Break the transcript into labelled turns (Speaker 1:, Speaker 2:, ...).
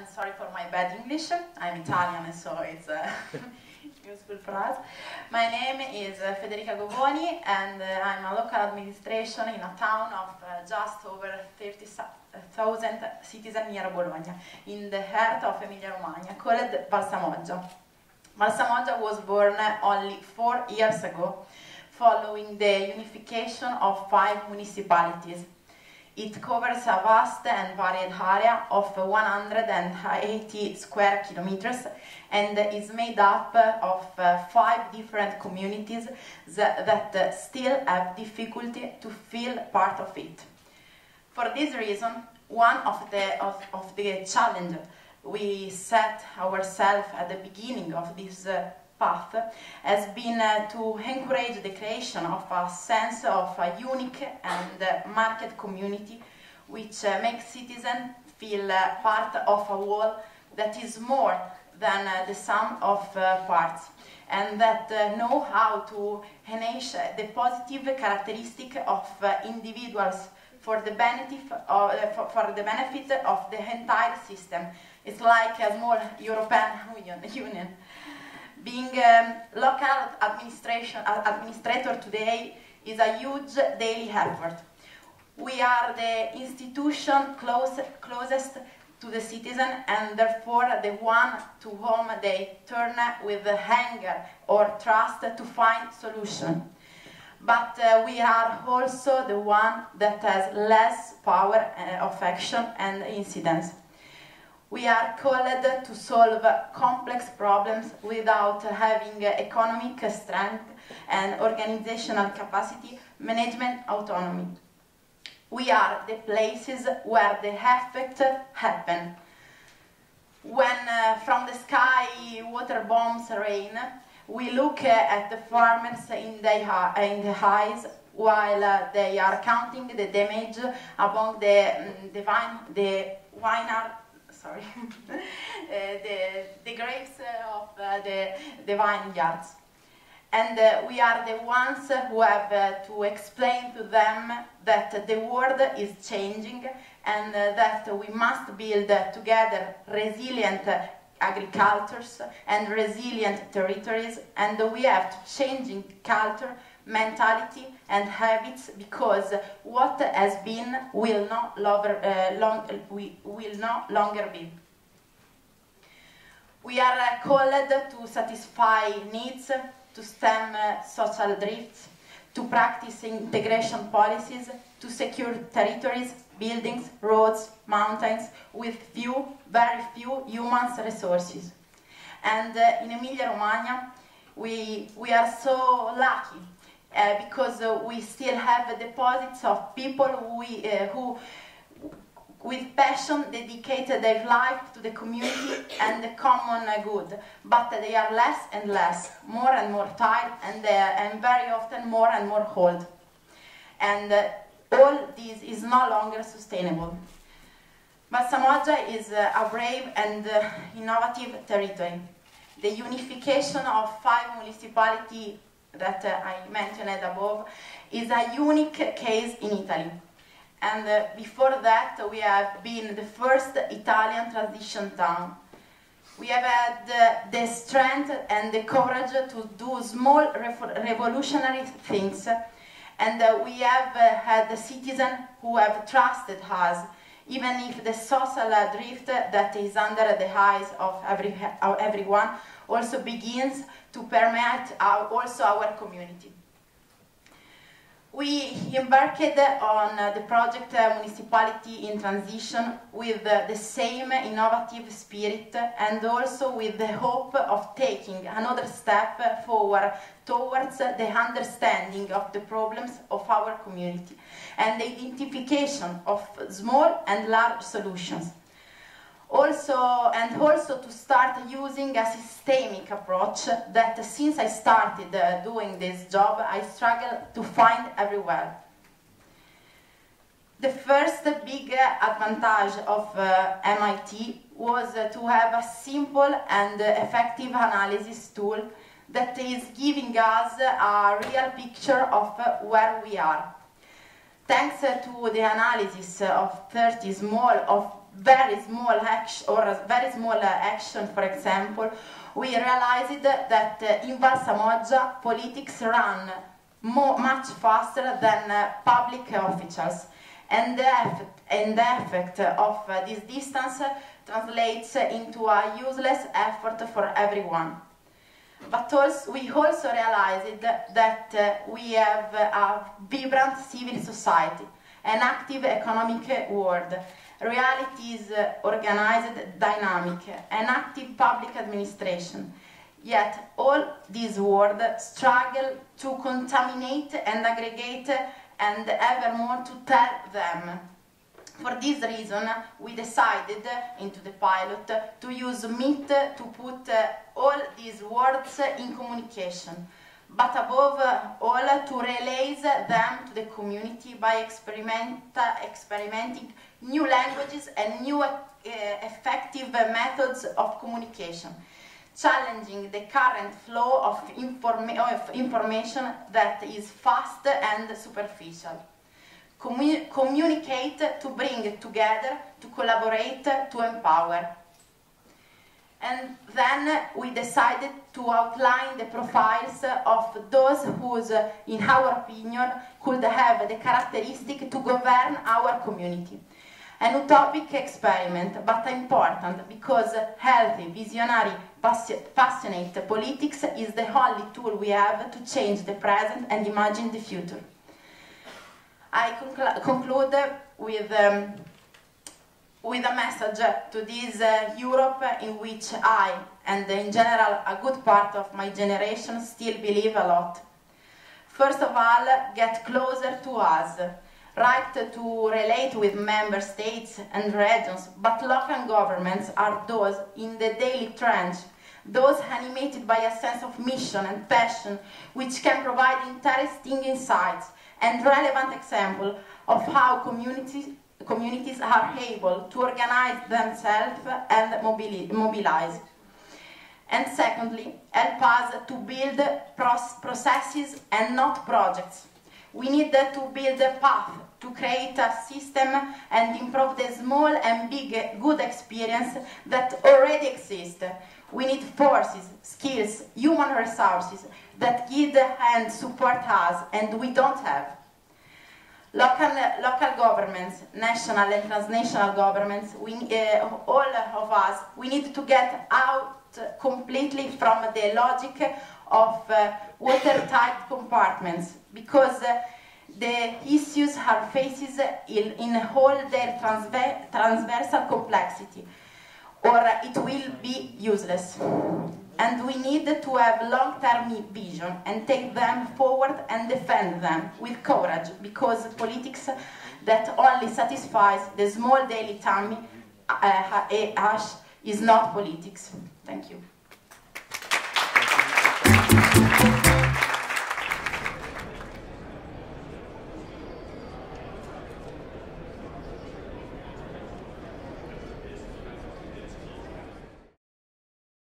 Speaker 1: and sorry for my bad English. I'm Italian, so it's useful for us. My name is Federica Govoni, and I'm a local administration in a town of just over 30,000 citizens near Bologna, in the heart of Emilia-Romagna, called Valsamoggia. Valsamoggia was born only 4 years ago, following the unification of 5 municipalities. It covers a vast and varied area of 180 square kilometers and is made up of 5 different communities that still have difficulty to feel part of it. For this reason, one of the challenges we set ourselves at the beginning of this path has been to encourage the creation of a sense of a unique and marked community which makes citizens feel part of a whole that is more than the sum of parts, and that know how to enhance the positive characteristic of individuals for the benefit of the entire system. It's like a small European Union. Being local administrator today is a huge daily effort. We are the institution closest to the citizen, and therefore the one to whom they turn with anger or trust to find solution. But we are also the one that has less power of action and incidence. We are called to solve complex problems without having economic strength and organizational capacity, management autonomy. We are the places where the effect happen. When from the sky water bombs rain, we look at the farmers in the eyes while they are counting the damage among the grapes of the vineyards. And we are the ones who have to explain to them that the world is changing and that we must build together resilient agricultures and resilient territories, and we have to change culture, mentality and habits, because what has been will no longer be. We are called to satisfy needs, to stem social drifts, to practice integration policies, to secure territories, buildings, roads, mountains, with very few human resources. And in Emilia-Romagna, we are so lucky because we still have deposits of people who with passion dedicate their life to the community and the common good, but they are less and less, more and more tired, and very often more and more old. And all this is no longer sustainable. Valsamoggia is a brave and innovative territory. The unification of 5 municipalities that I mentioned above is a unique case in Italy. And before that, we have been the first Italian transition town. We have had the strength and the courage to do small revolutionary things, and we have had the citizens who have trusted us, even if the social drift that is under the eyes of everyone also begins to permeate also our community. We embarked on the project Municipality in Transition with the same innovative spirit, and also with the hope of taking another step forward towards the understanding of the problems of our community and the identification of small and large solutions. Also to start using a systemic approach that, since I started doing this job, I struggle to find everywhere. The first big advantage of MIT was to have a simple and effective analysis tool that is giving us a real picture of where we are. Thanks to the analysis of 30 small very small action, for example, we realized that in Val Samoggia politics run much faster than public officials, and the effect of this distance translates into a useless effort for everyone. But we also realized that we have a vibrant civil society, an active economic world, reality is organized, dynamic, an active public administration. Yet all these world struggle to contaminate and aggregate and evermore to tell them. For this reason, we decided into the pilot to use Meet to put all these words in communication, but above all to release them to the community by experimenting new languages and new effective methods of communication, challenging the current flow of information that is fast and superficial. Communicate to bring together, to collaborate, to empower. And then we decided to outline the profiles of those who, in our opinion, could have the characteristic to govern our community. An utopic experiment, but important, because healthy, visionary, passionate politics is the only tool we have to change the present and imagine the future. I conclude with a message to this Europe in which I, and in general a good part of my generation, still believe a lot. First of all, get closer to us. Right to relate with member states and regions, but local governments are those in the daily trench, those animated by a sense of mission and passion, which can provide interesting insights and relevant examples of how communities are able to organize themselves and mobilize. And secondly, help us to build processes and not projects. We need to build a path to create a system and improve the small and big good experience that already exist. We need forces, skills, human resources that guide and support us, and we don't have. Local governments, national and transnational governments, all of us, we need to get out completely from the logic of watertight compartments, because the issues are faces in all their transversal complexity, or it will be useless. And we need to have long-term vision and take them forward and defend them with courage, because politics that only satisfies the small daily tummy is not politics. Thank you.